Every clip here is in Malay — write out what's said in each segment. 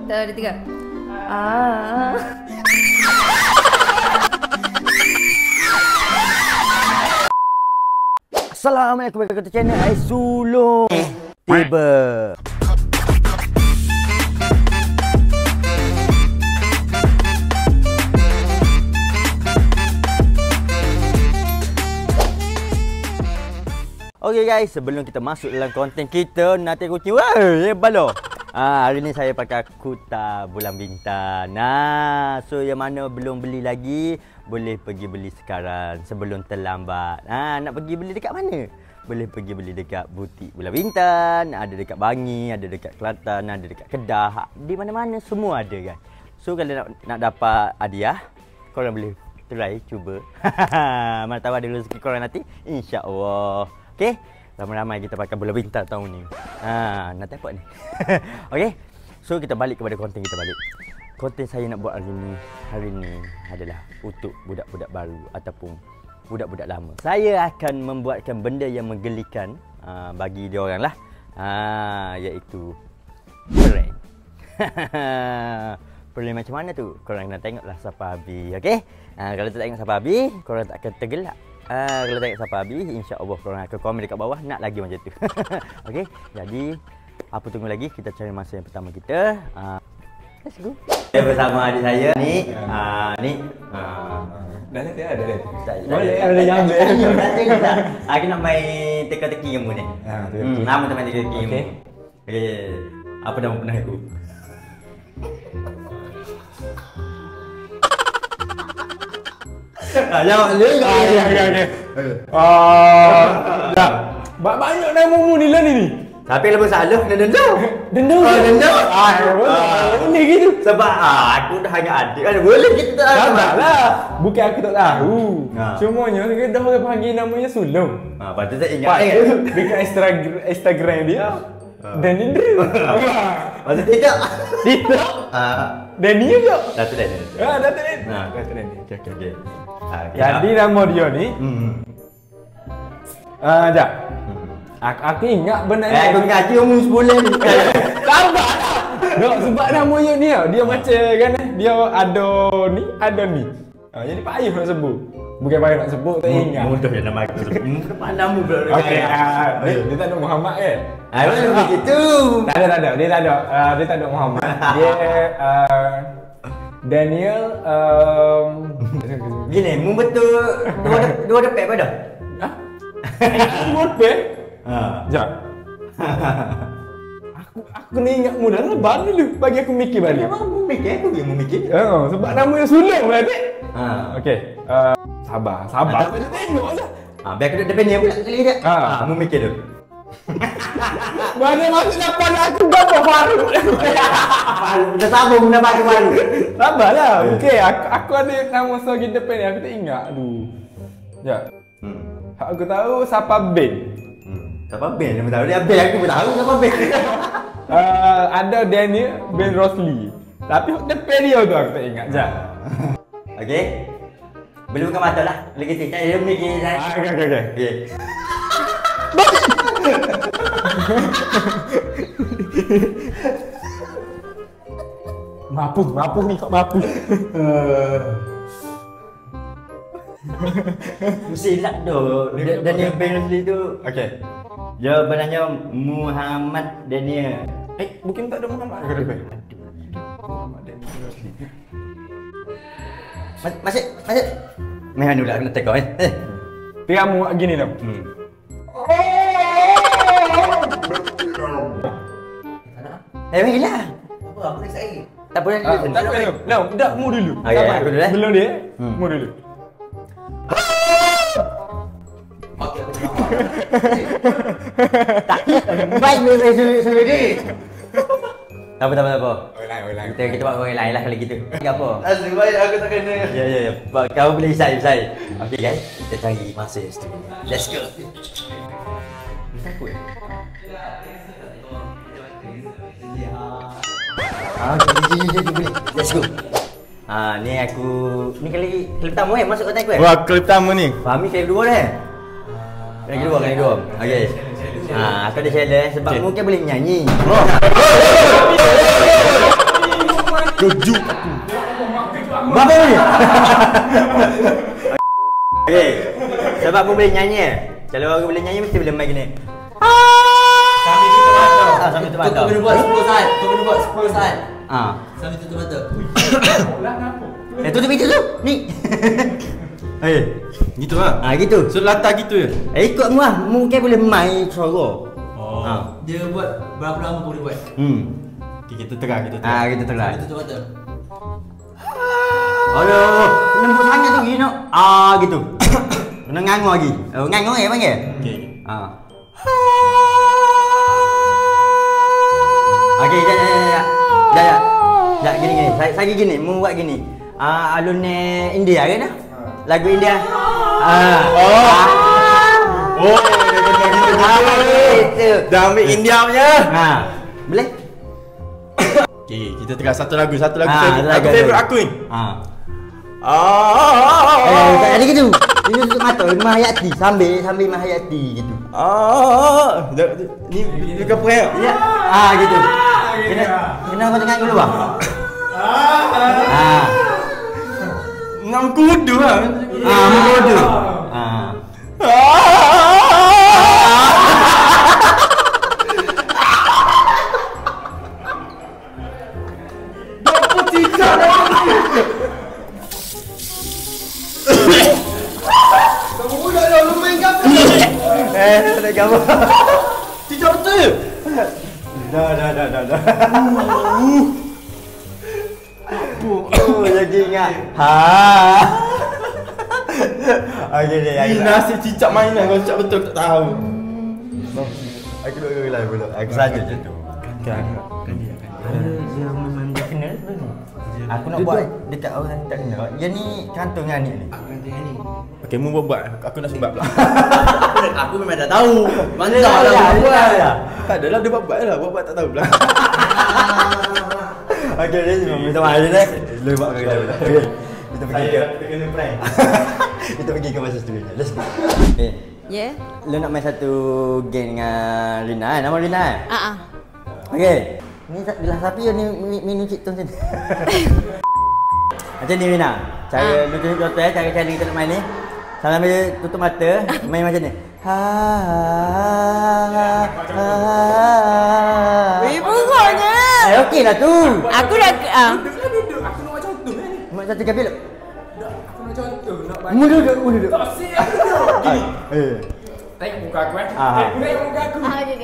Ada 3. Assalamualaikum warahmatullahi wabarakatuh. Channel Aisulung Tiba. Okay guys, sebelum kita masuk dalam konten kita, nanti kucing balo. Hari ni saya pakai Kuta Bulan Bintang. So yang mana belum beli lagi, boleh pergi beli sekarang sebelum terlambat. Nak pergi beli dekat mana? Boleh pergi beli dekat butik Bulan Bintang, ada dekat Bangi, ada dekat Kelantan, ada dekat Kedah. Di mana-mana semua ada guys. So kalau nak dapat hadiah, korang boleh try, cuba. Mana tahu ada rezeki korang nanti, insya-Allah. Okey, ramai-ramai kita pakai Bulan Bintang tahun ni. Nak dapat ni. Okey. So kita balik kepada konten kita balik. Konten saya nak buat hari ni adalah untuk budak-budak baru ataupun budak-budak lama. Saya akan membuatkan benda yang menggelikan bagi dia orang lah. Iaitu prank. Prank macam mana tu? Korang nak tengoklah sampai habis. Okey? Kalau tak tengok sampai habis, korang tak akan tergelak. Kalau tengok sampai habis, insya-Allah korang akan komen dekat bawah nak lagi macam tu. Okey, jadi apa tunggu lagi, kita cari masa yang pertama kita. Let's go. Saya bersama adik saya ni. Ni. Dah dah ada dah. Boleh ada yang ambil. Tak. Aku nak main teka-teki kamu ni. Nama teman teka-teki kamu. Okey. Apa nama pernah aku? Jawab dia. Okey. Dah. Banyak nama ni lah ni. Tapi kalau salah kena denda. Denda. Denda. Ini gitu. Sebab aku dah hanya adik kan. Boleh kita tak lah. Bukan aku tak tahu. Semuanya dah orang panggil namanya Sulung. Patut saya ingat. Dekat Instagram dia. Dan Indra. Patut tidak. Tidak. Daniel juga. Datuk Daniel. Datuk Daniel. Datuk Daniel. Okey. Jadi nama dia ni. Sekejap. Aku ingat benar. Aku ngaji umur sebulan ni. Sabar. Dok, sebab nama dia macam kan dia ada ni. Jadi payah nak sebut. Bukan payah nak sebut, tak ingat. Mudah je nama aku. Nama pula. Okey. Dia tak ada Muhammad kan? Macam gitu. Tak ada. Dia tak ada Muhammad. Dia Daniel gini, mu betul dua depek pada. Dua depek? Sekejap. Aku ni ingat mudah lebar dulu bagi aku mikir balik. Mu mikir, aku mu mikir. Sebab nama dia Sulung lah adik. Okey. Sabar. Kita tengoklah. Biar aku duduk depan ni pula sekali dia. Mu mikir tu. Mana masuk depan aku gambar baru. Dah sambung benda baru. Sabarlah. Okey, aku ada nama seorang depan ni aku tak ingat. Aduh. Sekejap. Aku tahu siapa Ben. Siapa Ben? Dia tahu dia Ben, aku pun tahu siapa Ben. Ada Daniel Ben Rosli. Tapi depan dia tu aku tak ingat. Sekejap. Okey. Boleh buka mata lah. Lagi tu. Dia mikir. Okey. Mampu ni kok mampu. Mesti lah tu. Daniel Ben Rosli tu. Okey. Jawapannya Muhammad Daniel. Bukan tak ada Muhammad ke depan? Muhammad Daniel Rosli. Masih. Main dulu lah kena tengok kan. Tengok mu gini dah. Lah. Apa nak saya? Tak boleh. Tak boleh. Dah mu dulu. Aku dulu eh. Belum dia. Mu dulu. Okey. Tak. Baik suruh dia. Tak apa. Ulang. Kita buat orang lain lah kalau gitu. Apa? Asal baik aku tak kena. Ya. Kau boleh saya. Okey guys, kita cari masa yang setuju. Let's go. Takut. Jadi boleh. Let's go. Ni aku ni kali pertama masuk konten aku Wah, klip pertama ni. Fahmi kali kedua dah. Kali kedua. Okey. Aku ada challenge sebab mungkin boleh menyanyi. Kejut aku. Berapa ni? Okey. Sebab aku boleh nyanyi. Kalau aku boleh nyanyi mesti boleh main gini. Sambil tutup mata. Sambil tutup mata. Kau kena buat 10 saat. Kau kena buat 10 saat. Sambil tutup mata. Tutup pintu tu. Ni. Gitu lah. Gitu. So latar gitu je. Ikut mu lah. Mungkin boleh main suara. Dia buat berapa lama kau boleh buat? Okay, kita terang, kita terang. Kita terang. Sambil tutup mata. Aduh, lembut sangat tu gini. Gitu. Kena ngangor lagi. Ngangor panggil? Okey. Okey, jap. Gini. Saya gini, mu buat gini. Alun India kan? Lagu India. Gitu. Dah ambil India punya. Boleh? Okey, kita terang satu lagu favorite. lagu. Favorite aku ni. Tadi gitu. Ini tutup mata, Mahayati sambil Mahayati gitu. Ni kau pernah? Ya. Gitu. Kena kau tengok dulu bang. Ngam kudu lah. Kudu. Apa tidak? Kamu dah main gambar. Tak gambar. Tidak betul. Dah. Lagi ingat. Okey deh. Ini nasi cicak mainan kau cicak betul tak tahu. Aku duduk live dulu. Aku saja je tu. Dia memang dia kenal sebenarnya. Aku nak buat dekat orang tak kenal. Dia ni kantor dengan ni. Okey, mu buat. Aku nak sebab pula. Aku memang dah tahu. Mantap Dah lah buat. Tak adalah dia buat lah. Buat tak tahu pula. Okey, dia cuma minta maaf je. Lu buat ke live. Okey. Kita pergi ke kena prank. kita pergi ke masa studio. Let's go. Okey. Ya. Lu nak main satu game dengan Lina kan? Nama Lina kan? Okey. Ni gelas sapi ni minum cik tong sini. Macam ni Lina. Cara lu tunjuk contoh cara kita nak main ni. Sambil tutup mata, main macam ni. Pokoknya. Okey lah tu. Aku dah Duduk. Aku nak buat contoh ni. Mak satu kapil. Aku nak contoh. Nak Mu duduk. Tak siap aku duduk. Gini. Tengok muka aku Tengok muka aku. okey.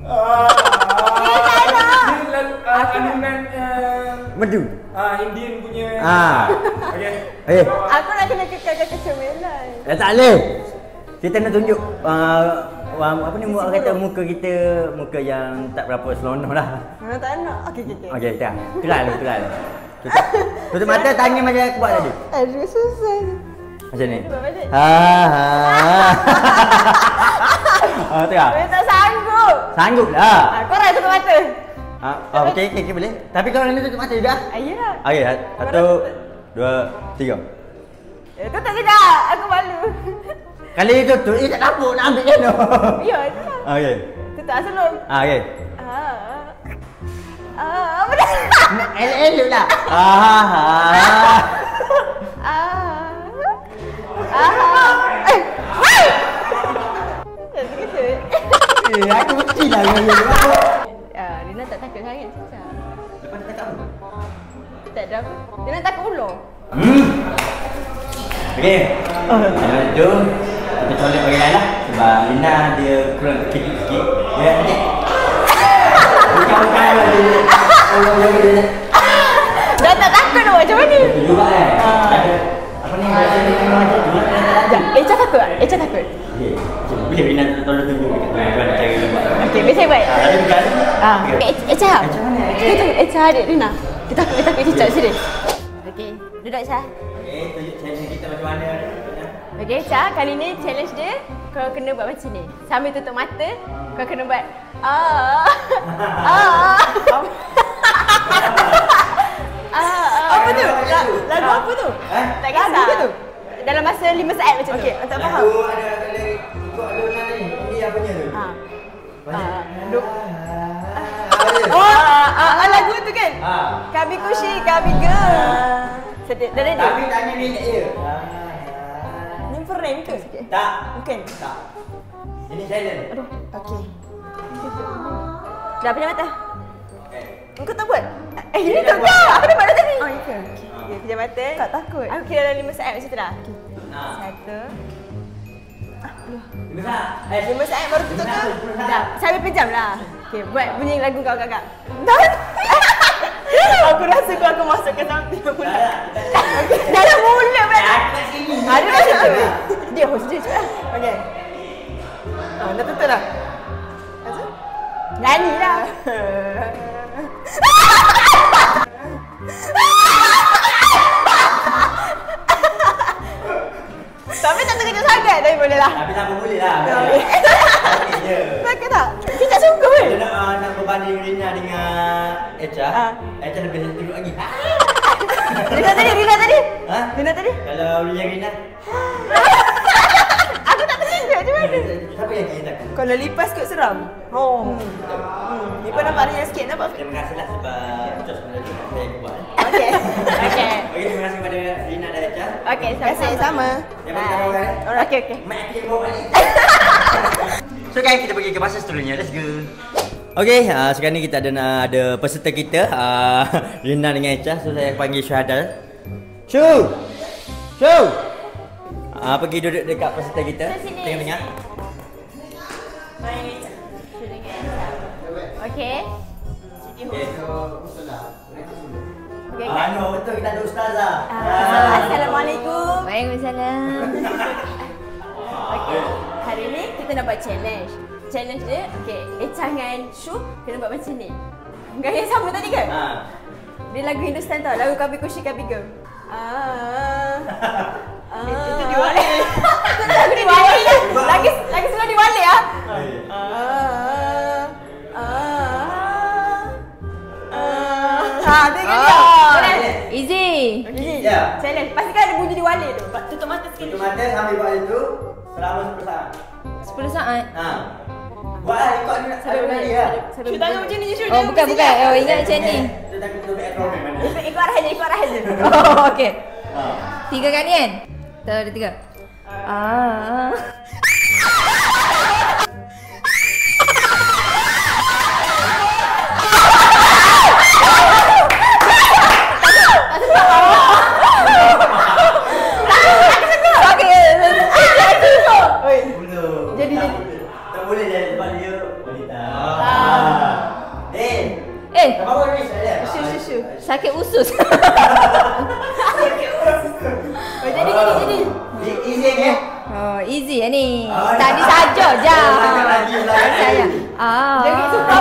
Anunan Medu. Indian punya. Okey. Aku nak kena kekalkan kecemerlang. Tak boleh. Kita nak tunjuk apa ni orang kata muka kita muka yang tak berapa seronok lah. Tak nak. Okey. Okey, dah. Try dulu. Tutup mata, tangan macam aku buat tadi. Aduh, susah. Macam ni. Buat balik. Tengok. Saya tak sanggup. Sanggup lah. Kau orang tutup mata. Okey, boleh. Tapi kalau ni tutup mata juga. Ya. Okey, 1, 2, 3. Tutup kejap. Aku malu. Kali tutup, tak dapur nak ambil kan? Ya, itulah. Okey. Tutup sebelum. Okey. Apa dah? Elok lah. Aku mesti lah dengan dia. Rina tak takut sangat susah. Lepas dia takut apa? Tak ada apa. Dia nak takut ular. Okey. Jom kita colek bagi Lina lah. Sebab Lina dia kurang kecil sikit. Dia nanti. Bukan lah dia. Dah tak takut nak macam mana? Juga kan? Apa ni? Echa takut tak? Echa takut? Okey. Boleh Lina tolong tunjuk dekat cara dia buat. Okey, biasa buat. Ada bukan? Echa. Echa adik Rina. Kita takut cicak sini. Okey, duduk Echa. Okey, tunjuk challenge kita macam mana. Okey, Echa, kali ni challenge dia kau kena buat macam ni. Sambil tutup mata, kau kena buat Apa tu? Lagu apa tu? Tak kisah. Lagu tu? Dalam masa 5 saat macam tu. Okey, tak faham. Lagu ada ikut alunan ni. Ini apanya tu? Lagu tu kan? Kami kushi, kami girl. Sedih. Dah ready? Tapi tanya ni je. Ni frame ke? Tak. Bukan? Tak. Ini silent. Aduh, okey. Dah pejam mata. Engkau tak buat? Ini tak kau. Aku dah buat dah tadi. Oh, okey. Okey, pejam mata. Tak takut. Aku kira dalam 5 saat macam tu dah. Okey. 1. 5 saat. 5 saat baru tutup tu. Dah, sampai pejam lah. Okey, buat bunyi lagu kau kakak. Dah. Aku rasa kau akan masuk ke samping mulut. Dalam mulut pula. Ada macam tu. Dia host dia cepat. Okey. Dah tutup dah. Nyanyi lah. Tapi tak terkejut sangat, tapi boleh lah. Tapi tak boleh lah. Sakit tak? Kita tak suka pun. Dia nak berbanding Rina dengan Echa. Echa lebih teruk lagi. Rina tadi. Ha? Rina tadi. Kalau Rina. Aku tak terkejut macam mana? Siapa yang kita takut? Kalau lipas kot seram. Lipas nampak Rina sikit, nampak? Terima kasihlah sebab Cos melalui saya buat. Okey. Okey, terima kasih kepada Rina dan Echa. Okey, sama-sama. Yang mana kita orang? Okey. Mak aku yang bawa balik. So guys, kita pergi ke masa seterusnya. Let's go. Okay, sekarang ni kita ada peserta kita, Rina dengan Echa. So saya panggil Syahadal. Syu! Pergi duduk dekat peserta kita. Tengah-tengah. Okey. No, betul kita ada ustazah. Assalamualaikum. Waalaikumsalam. Okey. Hari ni kita nak buat challenge. Challenge dia, okey, Echa dengan Syu kena buat macam ni. Gaya sama tadi ke? Dia lagu Hindustan tau, lagu Kabi Kushi Kabi Girl. Itu Diwali. Itu lagu Diwali. Lagi sebelum Diwali ah. Tengok dia. Easy. Ya. Challenge. Pastikan ada bunyi Diwali tu. Tutup mata sikit. Tutup mata sambil buat itu selama 10 saat. 10 saat. Buatlah ikut ni nak tadi lah. Syu tangan macam ni je. Oh bukan. Oh ingat macam ni. Kita tak tutup ekor mana. Ikut arah je. Oh okey. 3 kali kan? Tak ada 3. Jadi. Tak boleh jadi sebab dia wanita. Tak apa ni saya. Syu. Sakit usus. Jadi. Easy ke? Oh easy ni. Tadi saja je. Saya. Jadi suka.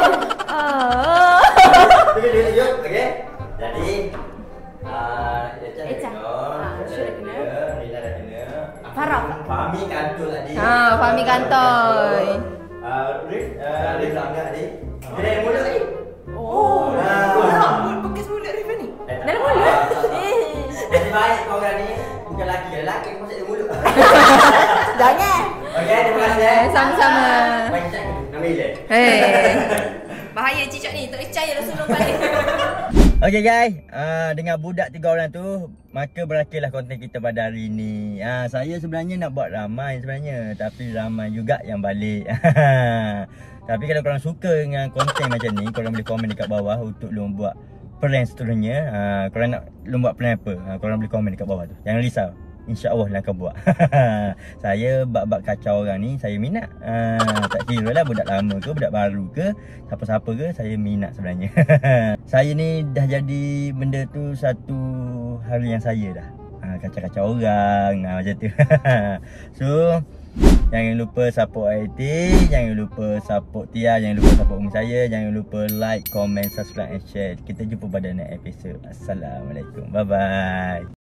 Okey. Okey. Jadi Echa. Syu dah kena. Rina dah kena. Farah. Fahmi kantor tadi. Fahmi kantoi. Rif sangat tadi. Dia ada mulut tadi. Oh. Bekas mulut Rif ni. Dalam mulut. Jadi baik kau orang ni bukan lelaki. Lelaki kau masuk dalam mulut. Jangan. Okey, terima kasih. Sama-sama. Baik cak nama Ilan. Bahaya cicak ni. Tak percaya dah suruh balik. Okay guys, dengan budak 3 orang tu, maka berakhirlah konten kita pada hari ni. Saya sebenarnya nak buat ramai sebenarnya, tapi ramai juga yang balik. Tapi kalau korang suka dengan konten macam ni, korang boleh komen dekat bawah untuk lu buat plan seterusnya. Korang nak lu buat plan apa, korang boleh komen dekat bawah tu. Jangan risau, InsyaAllah lah akan buat. Saya bab-bab kacau orang ni saya minat. Tak kira lah budak lama ke, budak baru ke, siapa-siapa ke, saya minat sebenarnya. Saya ni dah jadi benda tu satu hari yang saya dah. Kacau-kacau orang, macam tu. So jangan lupa support IT, jangan lupa support Tia, jangan lupa support umi saya, jangan lupa like, comment, subscribe and share. Kita jumpa pada next episode. Assalamualaikum. Bye bye.